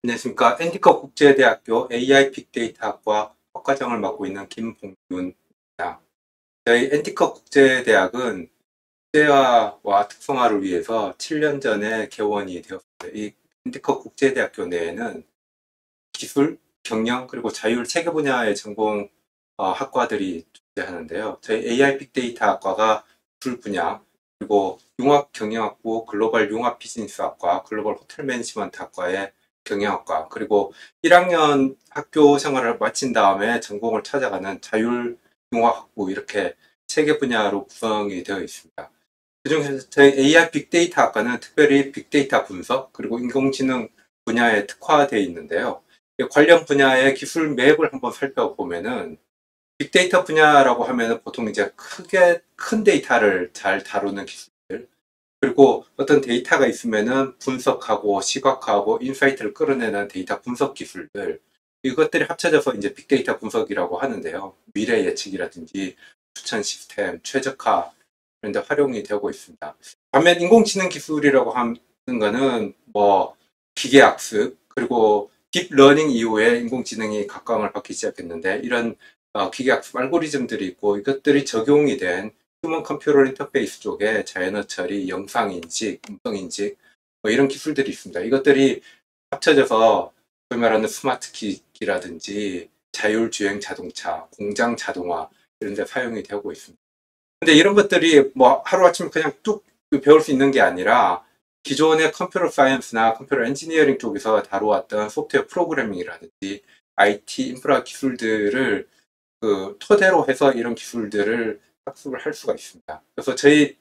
안녕하십니까. 엔디커 국제대학교 AI 빅데이터학과 학과장을 맡고 있는 김봉윤입니다. 저희 엔디커 국제대학은 국제화와 특성화를 위해서 7년 전에 개원이 되었습니다. 이 엔디커 국제대학교 내에는 기술, 경영, 그리고 자율 3개 분야의 전공 학과들이 존재하는데요. 저희 AI 빅데이터학과가 기술 분야, 그리고 융합경영학부 글로벌 융합비즈니스학과, 글로벌 호텔 매니지먼트학과의 경영학과, 그리고 1학년 학교 생활을 마친 다음에 전공을 찾아가는 자율융합학부, 이렇게 3개 분야로 구성이 되어 있습니다. 그중에서 저희 AI 빅데이터 학과는 특별히 빅데이터 분석 그리고 인공지능 분야에 특화되어 있는데요. 관련 분야의 기술 맵을 한번 살펴보면은 빅데이터 분야라고 하면은 보통 이제 크게 큰 데이터를 잘 다루는 기술들, 그리고 어떤 데이터가 있으면은 분석하고 시각화하고 인사이트를 끌어내는 데이터 분석 기술들, 이것들이 합쳐져서 이제 빅데이터 분석이라고 하는데요. 미래 예측이라든지 추천 시스템, 최적화 이런 데 활용이 되고 있습니다. 반면 인공지능 기술이라고 하는 거는 뭐 기계학습 그리고 딥러닝 이후에 인공지능이 각광을 받기 시작했는데, 이런 기계학습 알고리즘들이 있고 이것들이 적용이 된 휴먼 컴퓨터 인터페이스 쪽에 자연어 처리, 영상 인식, 음성 인식 뭐 이런 기술들이 있습니다. 이것들이 합쳐져서 소위 말하는 스마트 기기라든지 자율주행 자동차, 공장 자동화 이런 데 사용이 되고 있습니다. 근데 이런 것들이 뭐 하루아침에 그냥 뚝 배울 수 있는 게 아니라 기존의 컴퓨터 사이언스나 컴퓨터 엔지니어링 쪽에서 다루었던 소프트웨어 프로그래밍이라든지 IT 인프라 기술들을 토대로 해서 이런 기술들을 학습을 할 수가 있습니다. 그래서 저희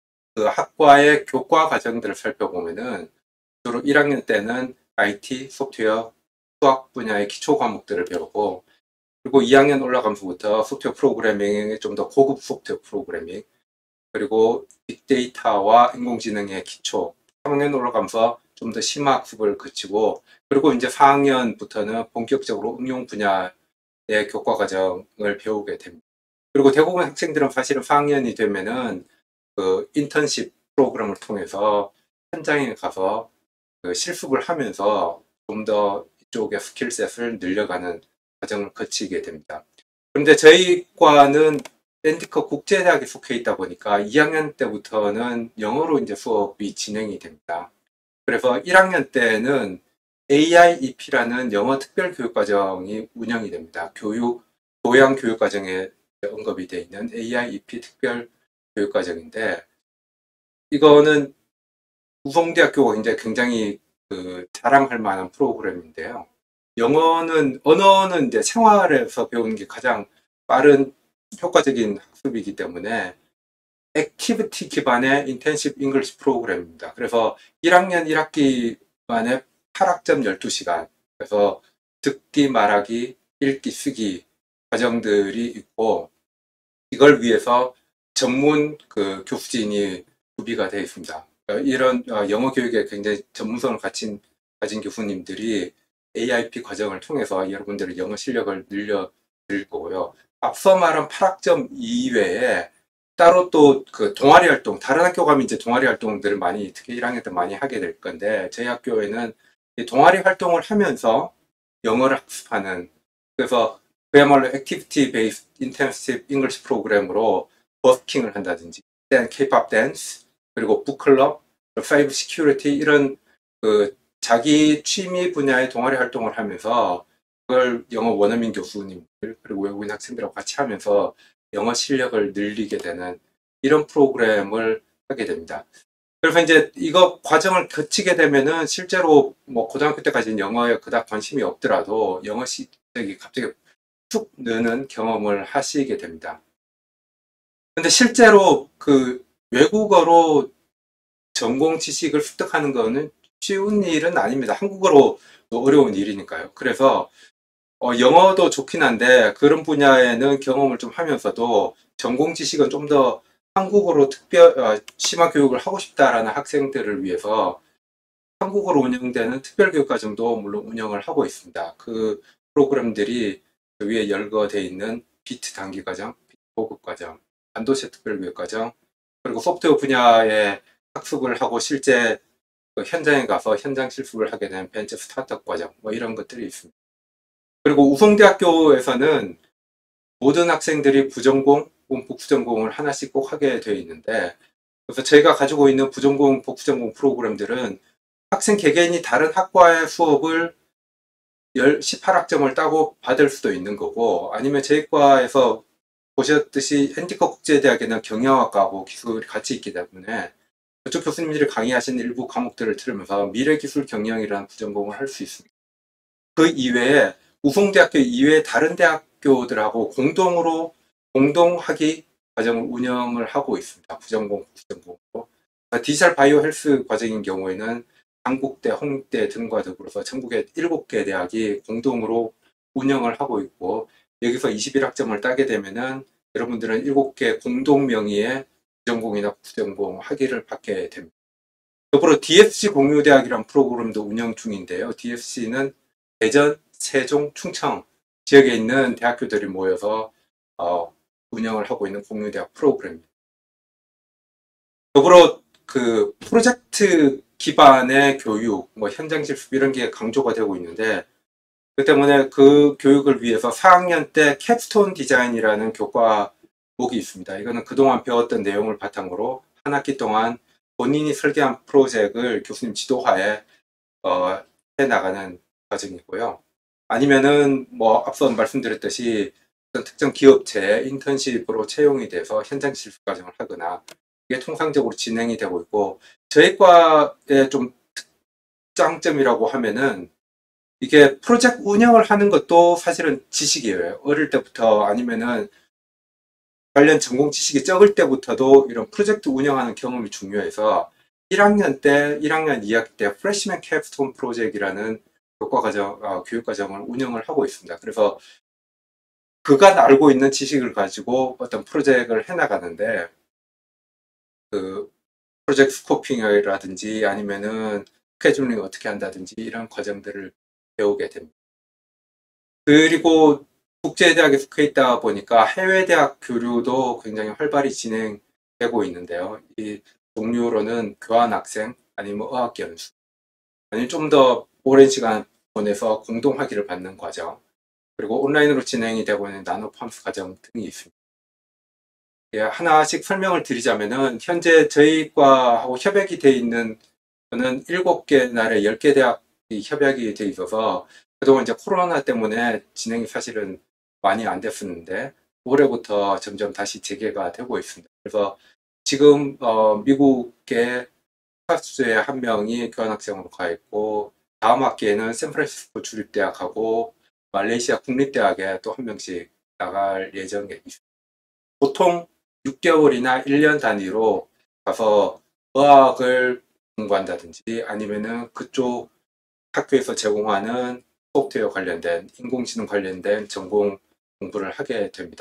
학과의 교과 과정들을 살펴보면은 주로 1학년 때는 IT, 소프트웨어, 수학 분야의 기초 과목들을 배우고, 그리고 2학년 올라가면서부터 소프트웨어 프로그래밍의 좀 더 고급 소프트웨어 프로그래밍, 그리고 빅데이터와 인공지능의 기초, 3학년 올라가면서 좀 더 심화 학습을 거치고, 그리고 이제 4학년부터는 본격적으로 응용 분야의 교과 과정을 배우게 됩니다. 그리고 대부분 학생들은 사실은 4학년이 되면은 인턴십 프로그램을 통해서 현장에 가서 실습을 하면서 좀 더 이쪽의 스킬셋을 늘려가는 과정을 거치게 됩니다. 그런데 저희 과는 샌디커 국제대학에 속해 있다 보니까 2학년 때부터는 영어로 이제 수업이 진행이 됩니다. 그래서 1학년 때는 AIEP라는 영어 특별 교육과정이 운영이 됩니다. 교양 교육과정에 언급이 되어 있는 AIEP 특별 교육과정인데, 이거는 우송대학교가 굉장히 자랑할 만한 프로그램인데요. 언어는 이제 생활에서 배우는 게 가장 빠른 효과적인 학습이기 때문에 액티비티 기반의 인텐시브 잉글리시 프로그램입니다. 그래서 1학년 1학기만에 8학점 12시간, 그래서 듣기, 말하기, 읽기, 쓰기 과정들이 있고, 이걸 위해서 전문 교수진이 구비가 되어 있습니다. 이런 영어 교육에 굉장히 전문성을 가진 교수님들이 AIP 과정을 통해서 여러분들의 영어 실력을 늘려드릴 거고요. 앞서 말한 8학점 이외에 따로 또 동아리 활동, 다른 학교 가면 이제 동아리 활동들을 많이, 특히 1학년 때 많이 하게 될 건데, 저희 학교에는 동아리 활동을 하면서 영어를 학습하는, 그래서 그야말로 액티비티 베이스 인텐시브 잉글리시 프로그램으로 버스킹을 한다든지, K-pop 댄스, 그리고 북클럽, 사이버 시큐리티, 이런 자기 취미 분야의 동아리 활동을 하면서 그걸 영어 원어민 교수님들 그리고 외국인 학생들하고 같이 하면서 영어 실력을 늘리게 되는 이런 프로그램을 하게 됩니다. 그래서 이제 이거 과정을 거치게 되면은 실제로 뭐 고등학교 때까지는 영어에 그닥 관심이 없더라도 영어 실력이 갑자기 툭 느는 경험을 하시게 됩니다. 근데 실제로 외국어로 전공 지식을 습득하는 거는 쉬운 일은 아닙니다. 한국어로 어려운 일이니까요. 그래서 영어도 좋긴 한데 그런 분야에는 경험을 좀 하면서도 전공 지식은 좀 더 한국어로 심화 교육을 하고 싶다라는 학생들을 위해서 한국어로 운영되는 특별교육과정도 물론 운영을 하고 있습니다. 그 프로그램들이 위에 열거되어 있는 비트 단기과정, 비트 고급과정, 반도체 특별교육과정, 그리고 소프트웨어 분야에 학습을 하고 실제 그 현장에 가서 현장 실습을 하게 되는 벤처 스타트업 과정 뭐 이런 것들이 있습니다. 그리고 우송대학교에서는 모든 학생들이 부전공, 복수전공을 하나씩 꼭 하게 되어 있는데, 그래서 저희가 가지고 있는 부전공, 복수전공 프로그램들은 학생 개개인이 다른 학과의 수업을 18학점을 따고 받을 수도 있는 거고, 아니면 저희 과에서 보셨듯이 엔티커 국제대학에는 경영학과하고 기술이 같이 있기 때문에 그쪽 교수님들이 강의하신 일부 과목들을 들으면서 미래기술 경영이라는 부전공을 할 수 있습니다. 그 이외에 우송대학교 이외에 다른 대학교들하고 공동학위 과정을 운영을 하고 있습니다. 부전공, 부전공으로. 디지털 바이오 헬스 과정인 경우에는 한국대, 홍대 등과 더불어서 전국의 7개 대학이 공동으로 운영을 하고 있고, 여기서 21학점을 따게 되면은 여러분들은 7개 공동 명의의 부전공이나 부전공 학위를 받게 됩니다. 더불어 DFC 공유대학이라는 프로그램도 운영 중인데요. DFC는 대전, 세종, 충청 지역에 있는 대학교들이 모여서 운영을 하고 있는 공유대학 프로그램입니다. 더불어 그 프로젝트 기반의 교육, 뭐 현장 실습 이런 게 강조가 되고 있는데, 그 때문에 그 교육을 위해서 4학년 때 캡스톤 디자인이라는 교과목이 있습니다. 이거는 그동안 배웠던 내용을 바탕으로 한 학기 동안 본인이 설계한 프로젝트를 교수님 지도하에 해나가는 과정이고요. 아니면은 뭐 앞서 말씀드렸듯이 어떤 특정 기업체에 인턴십으로 채용이 돼서 현장 실습 과정을 하거나, 이게 통상적으로 진행이 되고 있고, 저희 과의 좀 특장점이라고 하면은 이게 프로젝트 운영을 하는 것도 사실은 지식이에요. 어릴 때부터 아니면은 관련 전공 지식이 적을 때부터도 이런 프로젝트 운영하는 경험이 중요해서 1학년 2학기 때 프레시맨 캡스톤 프로젝트라는 교육과정을 운영을 하고 있습니다. 그래서 그간 알고 있는 지식을 가지고 어떤 프로젝트를 해나가는데, 그 프로젝트 스코핑이라든지 아니면은 스케줄링 어떻게 한다든지 이런 과정들을 배우게 됩니다. 그리고 국제대학에 속해 있다 보니까 해외대학 교류도 굉장히 활발히 진행되고 있는데요. 이 종류로는 교환학생, 아니면 어학연수, 아니면 좀 더 오랜 시간 보내서 공동학위를 받는 과정, 그리고 온라인으로 진행이 되고 있는 나노팜스 과정 등이 있습니다. 예, 하나씩 설명을 드리자면은 현재 저희 과하고 협약이 돼 있는 거는 7개 나라의 10개 대학이 협약이 돼 있어서 그동안 이제 코로나 때문에 진행이 사실은 많이 안 됐었는데 올해부터 점점 다시 재개가 되고 있습니다. 그래서 지금 미국의 텍사스주에 한 명이 교환학생으로 가 있고, 다음 학기에는 샌프란시스코 주립대학하고 말레이시아 국립대학에 또 한 명씩 나갈 예정에 있습니다. 보통 6개월이나 1년 단위로 가서 어학을 공부한다든지 아니면은 그쪽 학교에서 제공하는 소프트웨어 관련된, 인공지능 관련된 전공 공부를 하게 됩니다.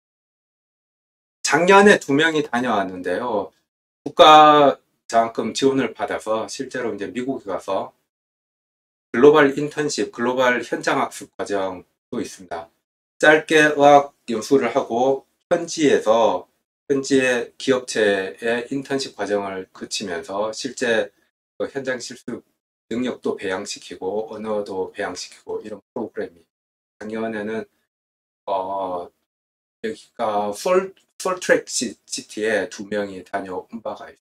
작년에 2명이 다녀왔는데요. 국가 장학금 지원을 받아서 실제로 이제 미국에 가서 글로벌 인턴십, 글로벌 현장학습 과정도 있습니다. 짧게 어학 연수를 하고 현지의 기업체의 인턴십 과정을 거치면서 실제 현장 실습 능력도 배양시키고 언어도 배양시키고 이런 프로그램이, 작년에는 여기가 솔트레크 시티에 2명이 다녀온 바가 있습니다.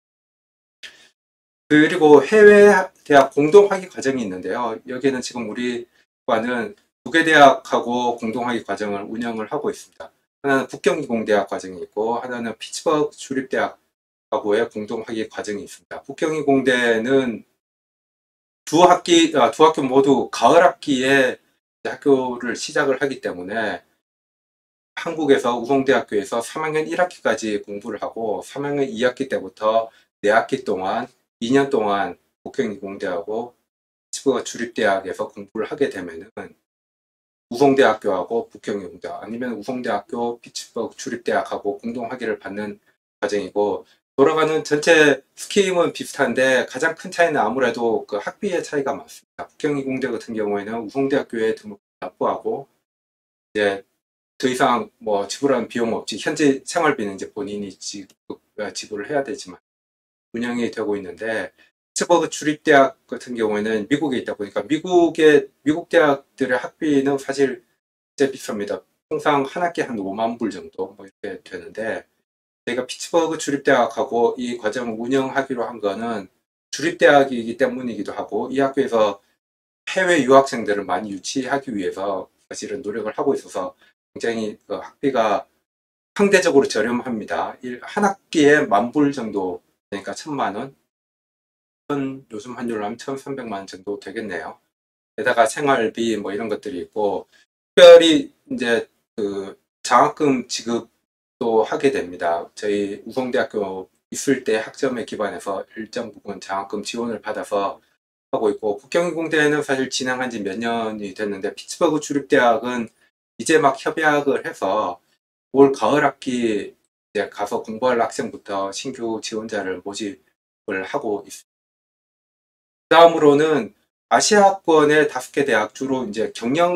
그리고 해외 대학 공동학위 과정이 있는데요. 여기는 지금 우리 과는 2개 대학하고 공동학위 과정을 운영을 하고 있습니다. 하나는 북경이공대학 과정이 있고, 하나는 피츠버그 주립대학하고의 공동학위 과정이 있습니다. 북경이공대는 두 학교 모두 가을 학기에 학교를 시작을 하기 때문에 한국에서 우송대학교에서 3학년 1학기까지 공부를 하고 3학년 2학기 때부터 4학기 동안 2년 동안 북경이공대하고 피츠버그 주립대학에서 공부를 하게 되면은 우송대학교하고 북경이공대, 아니면 우송대학교 피츠버그 주립대학하고 공동학위를 받는 과정이고, 돌아가는 전체 스키임은 비슷한데 가장 큰 차이는 아무래도 그 학비의 차이가 많습니다. 북경이공대 같은 경우에는 우송대학교에 등록을 납부하고 이제 더 이상 뭐 지불하는 비용 없이 현재 생활비는 이제 본인이 지불을 해야 되지만 운영이 되고 있는데, 피츠버그 주립대학 같은 경우에는 미국에 있다 보니까 미국 대학들의 학비는 사실 꽤 비쌉니다. 통상 한 학기에 한 5만 불 정도 뭐 이렇게 되는데 저희가 피츠버그 주립대학하고 이 과정을 운영하기로 한 거는 주립대학이기 때문이기도 하고 이 학교에서 해외 유학생들을 많이 유치하기 위해서 사실은 노력을 하고 있어서 굉장히 그 학비가 상대적으로 저렴합니다. 한 학기에 10,000불 정도 되니까 1,000만 원, 요즘 환율로 하면 1,300만 원 정도 되겠네요. 게다가 생활비 뭐 이런 것들이 있고 특별히 이제 그 장학금 지급도 하게 됩니다. 저희 우성대학교 있을 때 학점에 기반해서 일정 부분 장학금 지원을 받아서 하고 있고 국경인공대는 사실 진행한 지 몇 년이 됐는데 피츠버그 주립대학은 이제 막 협약을 해서 올 가을 학기 이제 가서 공부할 학생부터 신규 지원자를 모집을 하고 있습니다. 다음으로는 아시아권의 5개 대학 주로 이제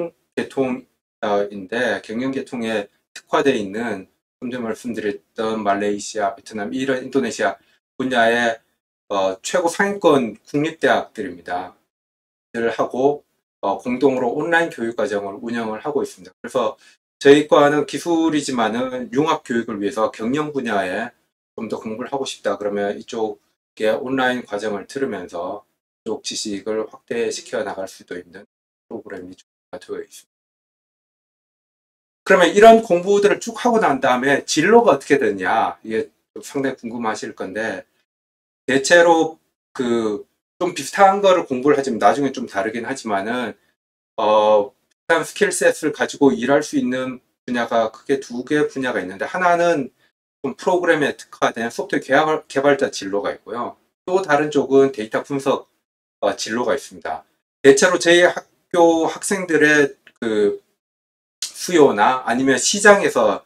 경영계통인데 경영계통에 특화되어 있는 먼저 말씀드렸던 말레이시아, 베트남, 이런 인도네시아 분야의 최고 상위권 국립대학들입니다. 를 하고 공동으로 온라인 교육과정을 운영을 하고 있습니다. 그래서 저희 과는 기술이지만은 융합 교육을 위해서 경영 분야에 좀 더 공부를 하고 싶다 그러면 이쪽에 온라인 과정을 들으면서 이쪽 지식을 확대시켜 나갈 수도 있는 프로그램이 되어 있습니다. 그러면 이런 공부들을 쭉 하고 난 다음에 진로가 어떻게 되냐 이게 상당히 궁금하실 건데 대체로 그 좀 비슷한 거를 공부를 하지만 나중에 좀 다르긴 하지만은 비슷한 스킬셋을 가지고 일할 수 있는 분야가 크게 2개 분야가 있는데 하나는 좀 프로그램에 특화된 소프트웨어 개발자 진로가 있고요. 또 다른 쪽은 데이터 분석 진로가 있습니다. 대체로 저희 학교 학생들의 그 수요나 아니면 시장에서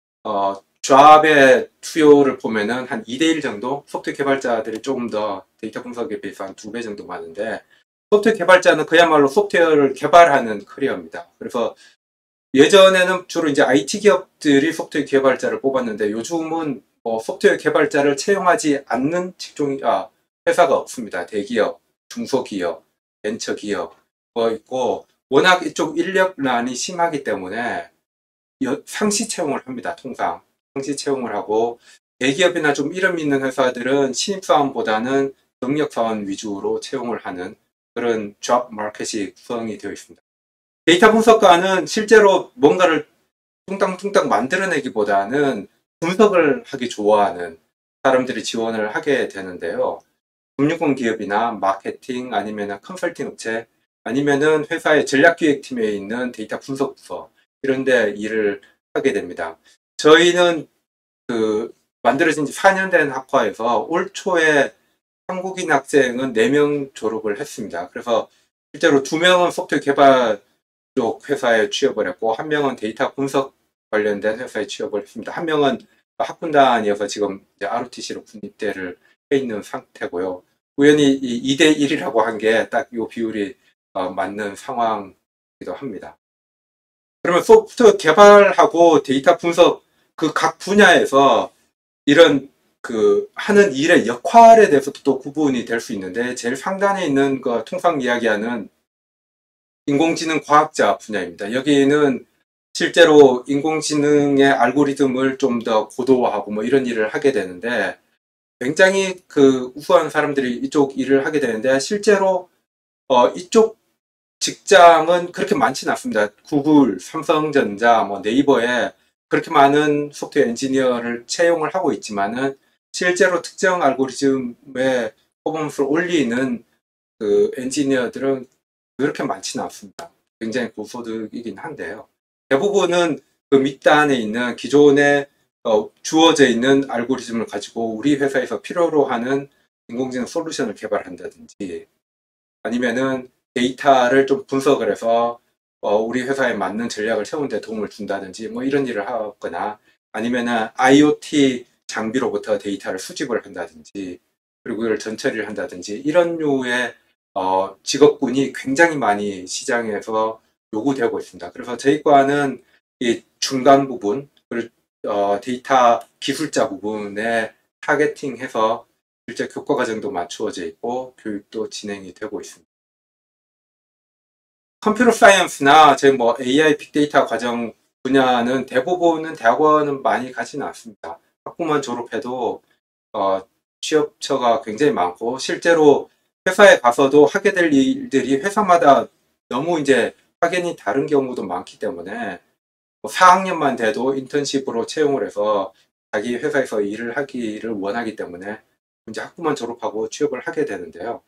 잡의 수요를 보면은 한 2대1 정도 소프트웨어 개발자들이 조금 더 데이터 분석에 비해서 한 2배 정도 많은데 소프트웨어 개발자는 그야말로 소프트웨어를 개발하는 커리어입니다. 그래서 예전에는 주로 이제 IT 기업들이 소프트웨어 개발자를 뽑았는데 요즘은 소프트웨어 개발자를 채용하지 않는 회사가 없습니다. 대기업, 중소기업, 벤처기업 있고 워낙 이쪽 인력난이 심하기 때문에 상시 채용을 합니다. 통상 상시 채용을 하고 대기업이나 좀 이름 있는 회사들은 신입사원보다는 경력사원 위주로 채용을 하는 그런 잡 마켓이 구성이 되어 있습니다. 데이터 분석가는 실제로 뭔가를 뚱땅뚱땅 만들어내기보다는 분석을 하기 좋아하는 사람들이 지원을 하게 되는데요. 금융권 기업이나 마케팅 아니면 컨설팅 업체 아니면은 회사의 전략기획팀에 있는 데이터 분석 부서 이런 데 일을 하게 됩니다. 저희는 그 만들어진 지 4년 된 학과에서 올 초에 한국인 학생은 4명 졸업을 했습니다. 그래서 실제로 2명은 소프트웨어 개발 쪽 회사에 취업을 했고 1명은 데이터 분석 관련된 회사에 취업을 했습니다. 1명은 학군단이어서 지금 이제 ROTC로 군입대를 해 있는 상태고요. 우연히 이 2대1이라고 한 게 딱 이 비율이 맞는 상황이기도 합니다. 그러면 소프트웨어 개발하고 데이터 분석 그 각 분야에서 이런 그 하는 일의 역할에 대해서도 또 구분이 될 수 있는데 제일 상단에 있는 거 통상 이야기하는 인공지능 과학자 분야입니다. 여기는 실제로 인공지능의 알고리즘을 좀 더 고도화하고 뭐 이런 일을 하게 되는데 굉장히 그 우수한 사람들이 이쪽 일을 하게 되는데 실제로 이쪽 직장은 그렇게 많지는 않습니다. 구글, 삼성전자, 뭐 네이버에 그렇게 많은 소프트웨어 엔지니어를 채용을 하고 있지만은 실제로 특정 알고리즘의 퍼포먼스를 올리는 그 엔지니어들은 그렇게 많지는 않습니다. 굉장히 고소득이긴 한데요. 대부분은 그 밑단에 있는 기존에 주어져 있는 알고리즘을 가지고 우리 회사에서 필요로 하는 인공지능 솔루션을 개발한다든지 아니면은 데이터를 좀 분석을 해서 우리 회사에 맞는 전략을 세우는 데 도움을 준다든지 뭐 이런 일을 하거나 아니면은 IoT 장비로부터 데이터를 수집을 한다든지 그리고 이걸 전처리를 한다든지 이런 류의 직업군이 굉장히 많이 시장에서 요구되고 있습니다. 그래서 저희 과는 이 중간 부분, 데이터 기술자 부분에 타겟팅해서 실제 교과 과정도 맞추어져 있고 교육도 진행이 되고 있습니다. 컴퓨터 사이언스나 제 뭐 AI 빅데이터 과정 분야는 대부분은 대학원은 많이 가지는 않습니다. 학부만 졸업해도 취업처가 굉장히 많고 실제로 회사에 가서도 하게 될 일들이 회사마다 너무 이제 확연히 다른 경우도 많기 때문에 4학년만 돼도 인턴십으로 채용을 해서 자기 회사에서 일을 하기를 원하기 때문에 이제 학부만 졸업하고 취업을 하게 되는데요.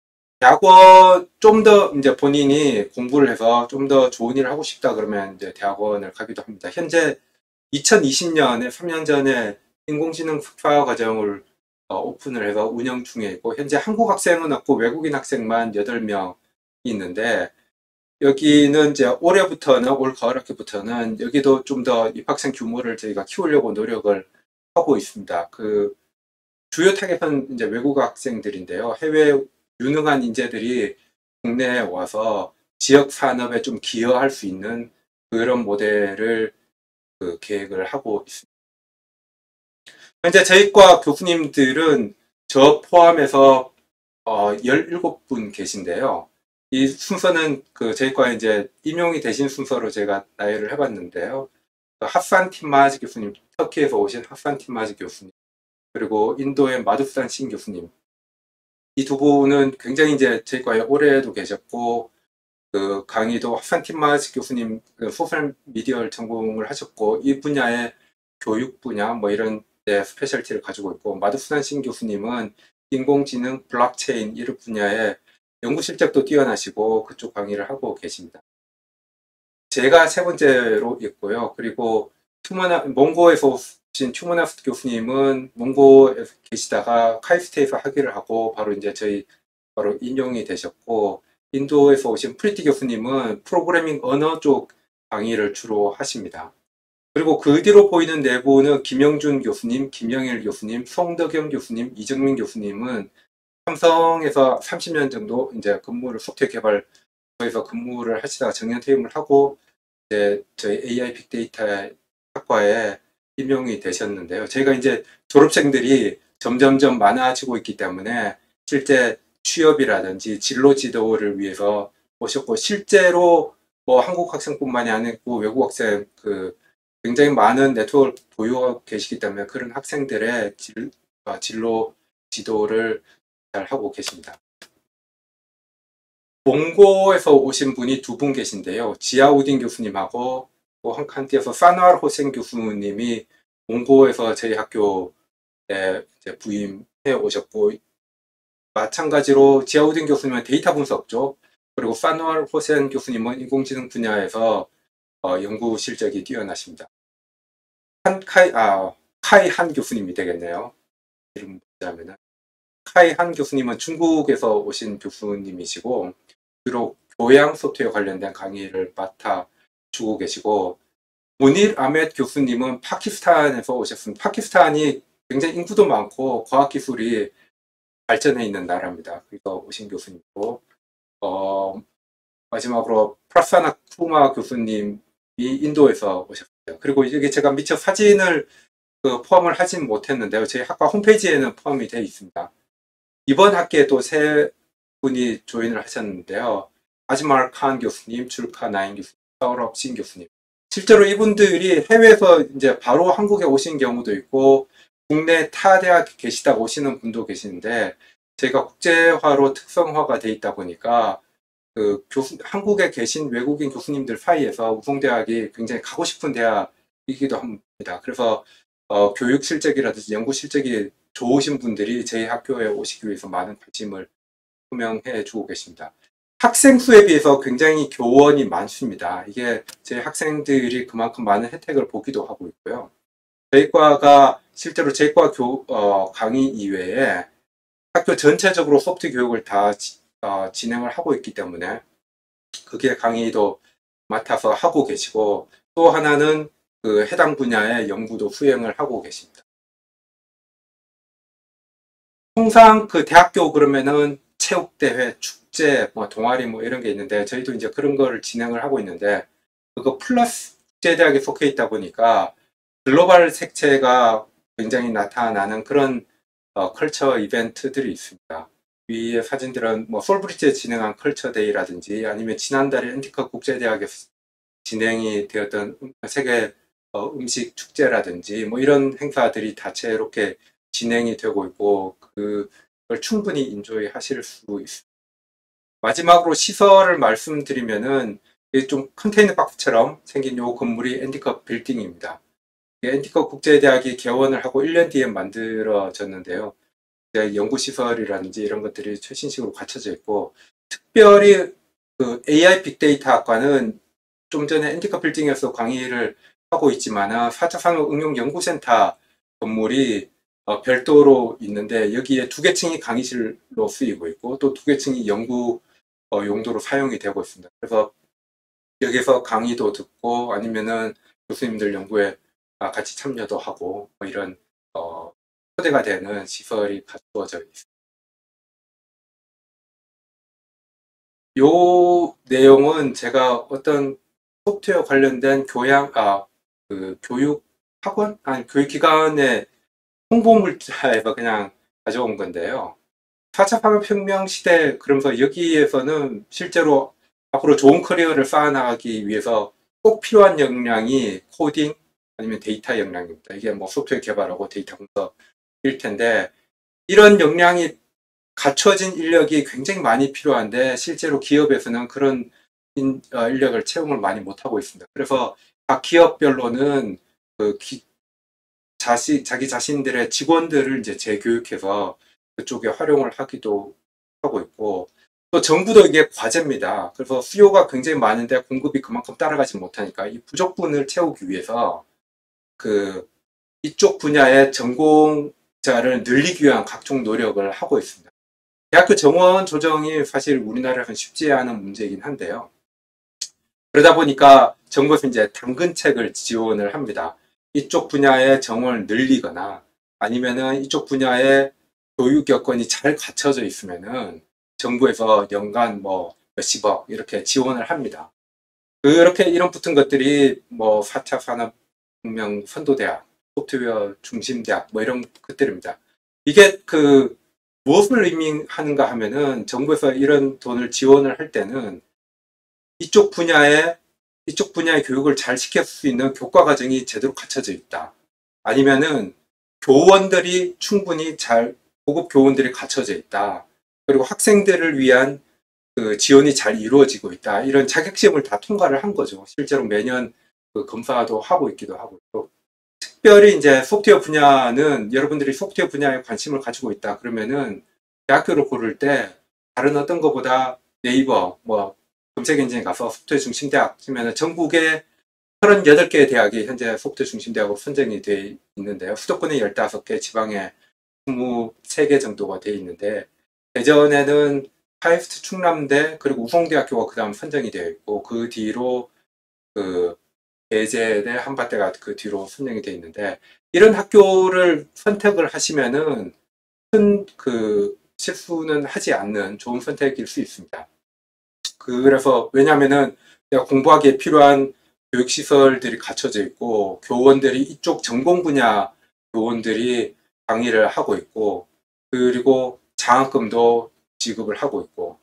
대학원 좀 더 이제 본인이 공부를 해서 좀 더 좋은 일을 하고 싶다 그러면 이제 대학원을 가기도 합니다. 현재 2020년에 3년 전에 인공지능 석사 과정을 오픈을 해서 운영 중에 있고 현재 한국 학생은 없고 외국인 학생만 8명이 있는데 여기는 이제 올해부터는 올 가을 학기부터는 여기도 좀 더 입학생 규모를 저희가 키우려고 노력을 하고 있습니다. 그 주요 타겟은 이제 외국 학생들인데요. 해외 유능한 인재들이 국내에 와서 지역 산업에 좀 기여할 수 있는 그런 모델을 계획을 하고 있습니다. 현재 저희과 교수님들은 저 포함해서 17분 계신데요. 이 순서는 저희과에 이제 임용이 되신 순서로 제가 나열을 해봤는데요. 하산 팀마즈 교수님, 터키에서 오신 하산 팀마즈 교수님, 그리고 인도의 마두산 신 교수님. 이 두 분은 굉장히 이제 저희과에 오래도 계셨고, 강의도 하산 팀마즈 교수님 소셜 미디어를 전공을 하셨고, 이 분야의 교육 분야, 뭐 이런 스페셜티를 가지고 있고, 마두산 신 교수님은 인공지능, 블록체인 이런 분야의 연구 실적도 뛰어나시고 그쪽 강의를 하고 계십니다. 제가 세 번째로 있고요. 그리고 몽고에서 오신 튜머나프트 교수님은 몽고에 계시다가 카이스트에서 학위를 하고 바로 이제 저희 바로 인용이 되셨고, 인도에서 오신 프리티 교수님은 프로그래밍 언어 쪽 강의를 주로 하십니다. 그리고 그 뒤로 보이는 내부는 김영준 교수님, 김영일 교수님, 송덕영 교수님, 이정민 교수님은 삼성에서 30년 정도 이제 소프트웨어 개발에서 근무를 하시다가 정년 퇴임을 하고 이제 저희 AI 빅데이터 학과에 임용이 되셨는데요. 저희가 이제 졸업생들이 점점점 많아지고 있기 때문에 실제 취업이라든지 진로 지도를 위해서 오셨고, 실제로 뭐 한국 학생뿐만이 아니고 외국 학생 굉장히 많은 네트워크를 보유하고 계시기 때문에 그런 학생들의 진로 지도를 잘 하고 계십니다. 몽고에서 오신 분이 두 분 계신데요. 지아우딘 교수님하고 또 한 띄어서 사누알 호생 교수님이 몽고에서 저희 학교에 이제 부임해 오셨고, 마찬가지로 지아우딘 교수님은 데이터 분석 쪽, 그리고 사누알 호생 교수님은 인공지능 분야에서 연구 실적이 뛰어나십니다. 카이 한 교수님이 되겠네요. 이름 보자면은 카이 한 교수님은 중국에서 오신 교수님이시고 주로 교양 소프트웨어 관련된 강의를 맡아주고 계시고, 무닐 아멧 교수님은 파키스탄에서 오셨습니다. 파키스탄이 굉장히 인구도 많고 과학기술이 발전해 있는 나라입니다. 그래서 오신 교수님이고, 마지막으로 프라사나 쿠마 교수님이 인도에서 오셨습니다. 그리고 이게 제가 미처 사진을 포함을 하진 못했는데요. 저희 학과 홈페이지에는 포함이 되어 있습니다. 이번 학기에 또 세 분이 조인을 하셨는데요. 아즈말 칸 교수님, 줄카 나인 교수님, 서럽 신 교수님. 실제로 이분들이 해외에서 이제 바로 한국에 오신 경우도 있고 국내 타 대학 계시다가 오시는 분도 계시는데, 저희가 국제화로 특성화가 돼 있다 보니까 한국에 계신 외국인 교수님들 사이에서 우송대학이 굉장히 가고 싶은 대학이기도 합니다. 그래서 교육 실적이라든지 연구 실적이 좋으신 분들이 저희 학교에 오시기 위해서 많은 관심을 표명해 주고 계십니다. 학생 수에 비해서 굉장히 교원이 많습니다. 이게 제 학생들이 그만큼 많은 혜택을 보기도 하고 있고요. 저희과가 실제로 저희과 강의 이외에 학교 전체적으로 소프트 교육을 다 진행을 하고 있기 때문에 그게 강의도 맡아서 하고 계시고, 또 하나는 해당 분야의 연구도 수행을 하고 계십니다. 통상 대학교 그러면은 체육대회, 축제, 뭐 동아리 뭐 이런 게 있는데 저희도 이제 그런 거를 진행을 하고 있는데, 그거 플러스 국제대학에 속해 있다 보니까 글로벌 색채가 굉장히 나타나는 그런 컬처 이벤트들이 있습니다. 위의 사진들은 뭐 솔브리지에 진행한 컬처 데이라든지 아니면 지난달에 엔티컵 국제대학에서 진행이 되었던 세계 음식 축제라든지 뭐 이런 행사들이 다채롭게 진행이 되고 있고 그걸 충분히 인조이 하실 수 있습니다. 마지막으로 시설을 말씀드리면은 좀 컨테이너 박스처럼 생긴 요 건물이 엔티컵 빌딩입니다. 엔티컵 국제대학이 개원을 하고 1년 뒤에 만들어졌는데요. 연구시설이라든지 이런 것들이 최신식으로 갖춰져 있고, 특별히 그 AI 빅데이터 학과는 좀 전에 엔티컵 빌딩에서 강의를 하고 있지만 4차 산업응용연구센터 건물이 별도로 있는데 여기에 2개 층이 강의실로 쓰이고 있고 또 2개 층이 연구 용도로 사용이 되고 있습니다. 그래서 여기서 강의도 듣고 아니면은 교수님들 연구에 같이 참여도 하고 뭐 이런 초대가 되는 시설이 갖추어져 있습니다. 요 내용은 제가 어떤 소프트웨어 관련된 교육 학원? 아니, 교육기관의 홍보물자에서 그냥 가져온 건데요. 4차 산업혁명 시대, 그러면서 여기에서는 실제로 앞으로 좋은 커리어를 쌓아나가기 위해서 꼭 필요한 역량이 코딩 아니면 데이터 역량입니다. 이게 뭐 소프트웨어 개발하고 데이터 분석일 텐데, 이런 역량이 갖춰진 인력이 굉장히 많이 필요한데 실제로 기업에서는 그런 인력을 채용을 많이 못하고 있습니다. 그래서 각 기업별로는 자기 자신들의 직원들을 이제 재교육해서 그쪽에 활용을 하기도 하고 있고, 또 정부도 이게 과제입니다. 그래서 수요가 굉장히 많은데 공급이 그만큼 따라가지 못하니까 이 부족분을 채우기 위해서 이쪽 분야의 전공자를 늘리기 위한 각종 노력을 하고 있습니다. 대학교 정원 조정이 사실 우리나라에서는 쉽지 않은 문제이긴 한데요. 그러다 보니까 정부에서 이제 당근책을 지원을 합니다. 이쪽 분야의 정원을 늘리거나 아니면은 이쪽 분야의 교육 여건이 잘 갖춰져 있으면은 정부에서 연간 뭐 몇십억 이렇게 지원을 합니다. 그렇게 이런 붙은 것들이 뭐 4차 산업혁명 선도대학, 소프트웨어 중심대학 뭐 이런 것들입니다. 이게 무엇을 의미하는가 하면은 정부에서 이런 돈을 지원을 할 때는 이쪽 분야의 교육을 잘 시킬 수 있는 교과 과정이 제대로 갖춰져 있다. 아니면은 교원들이 충분히 고급 교원들이 갖춰져 있다. 그리고 학생들을 위한 지원이 잘 이루어지고 있다. 이런 자격시험을 다 통과를 한 거죠. 실제로 매년 검사도 하고 있기도 하고 또 특별히 이제 소프트웨어 분야는 여러분들이 소프트웨어 분야에 관심을 가지고 있다 그러면은 대학교를 고를 때 다른 어떤 것보다 네이버 뭐 검색 엔진에 가서 소프트웨어 중심 대학 치면은 전국에 38개의 대학이 현재 소프트웨어 중심 대학으로 선정이 돼 있는데요. 수도권에 15개, 지방에 23개 정도가 돼 있는데 대전에는 카이스트 충남대 그리고 우송대학교가 그다음 선정이 되어 있고 그 뒤로 예제대 한밭대가 그 뒤로 선정이 되어 있는데 이런 학교를 선택을 하시면은 큰 실수는 하지 않는 좋은 선택일 수 있습니다. 그래서 왜냐하면은 내가 공부하기에 필요한 교육시설들이 갖춰져 있고 교원들이 이쪽 전공 분야 교원들이 강의를 하고 있고 그리고 장학금도 지급을 하고 있고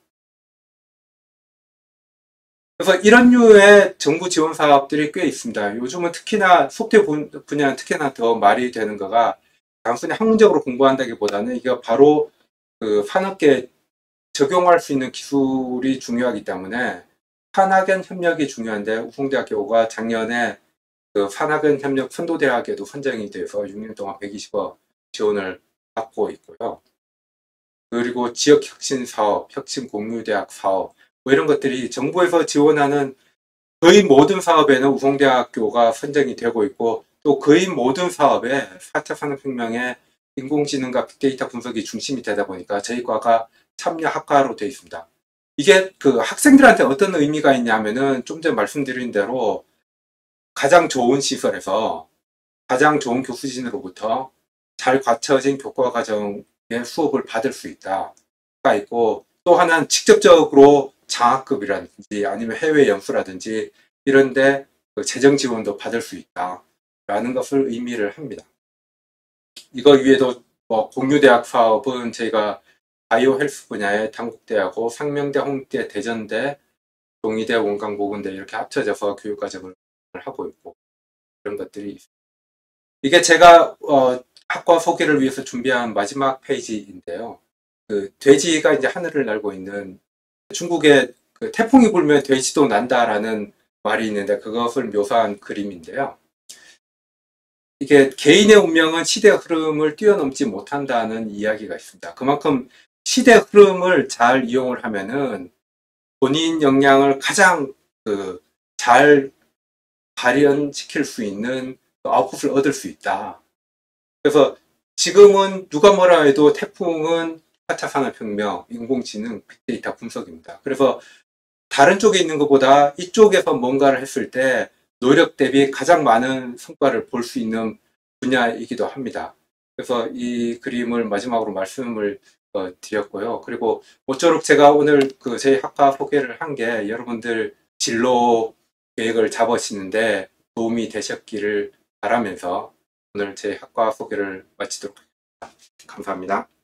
그래서 이런 류의 정부 지원 사업들이 꽤 있습니다. 요즘은 특히나 소프트웨어 분야는 특히나 더 말이 되는 거가 단순히 학문적으로 공부한다기보다는 이게 바로 산업계에 적용할 수 있는 기술이 중요하기 때문에 산학연 협력이 중요한데 우송대학교가 작년에 산학연 협력 선도대학에도 선정이 돼서 6년 동안 120억 지원을 받고 있고요. 그리고 지역혁신 사업, 혁신 공유대학 사업 뭐 이런 것들이 정부에서 지원하는 거의 모든 사업에는 우송대학교가 선정이 되고 있고 또 거의 모든 사업에 4차 산업혁명의 인공지능과 빅데이터 분석이 중심이 되다 보니까 저희 과가 참여 학과로 되어 있습니다. 이게 학생들한테 어떤 의미가 있냐면은 좀 전에 말씀드린 대로 가장 좋은 시설에서 가장 좋은 교수진으로부터 잘 갖춰진 교과 과정의 수업을 받을 수 있다가 있고 또 하나는 직접적으로 장학금이라든지 아니면 해외 연수라든지 이런데 재정 지원도 받을 수 있다라는 것을 의미를 합니다. 이거 위에도 공유대학 사업은 저희가 바이오 헬스 분야의 단국대하고 상명대, 홍대, 대전대, 동의대, 원광보건대 이렇게 합쳐져서 교육과정을 하고 있고 그런 것들이 있습니다. 이게 제가 학과 소개를 위해서 준비한 마지막 페이지인데요. 그 돼지가 이제 하늘을 날고 있는 중국에 그 태풍이 불면 돼지도 난다라는 말이 있는데 그것을 묘사한 그림인데요. 이게 개인의 운명은 시대 흐름을 뛰어넘지 못한다는 이야기가 있습니다. 그만큼 시대 흐름을 잘 이용을 하면은 본인 역량을 가장 잘 발현시킬 수 있는 아웃풋을 얻을 수 있다. 그래서 지금은 누가 뭐라 해도 태풍은 4차 산업혁명, 인공지능, 빅데이터 분석입니다. 그래서 다른 쪽에 있는 것보다 이쪽에서 뭔가를 했을 때 노력 대비 가장 많은 성과를 볼 수 있는 분야이기도 합니다. 그래서 이 그림을 마지막으로 말씀을 드렸고요. 그리고 모쪼록 제가 오늘 제 학과 소개를 한 게 여러분들 진로 계획을 잡으시는데 도움이 되셨기를 바라면서 오늘 제 학과 소개를 마치도록 하겠습니다. 감사합니다.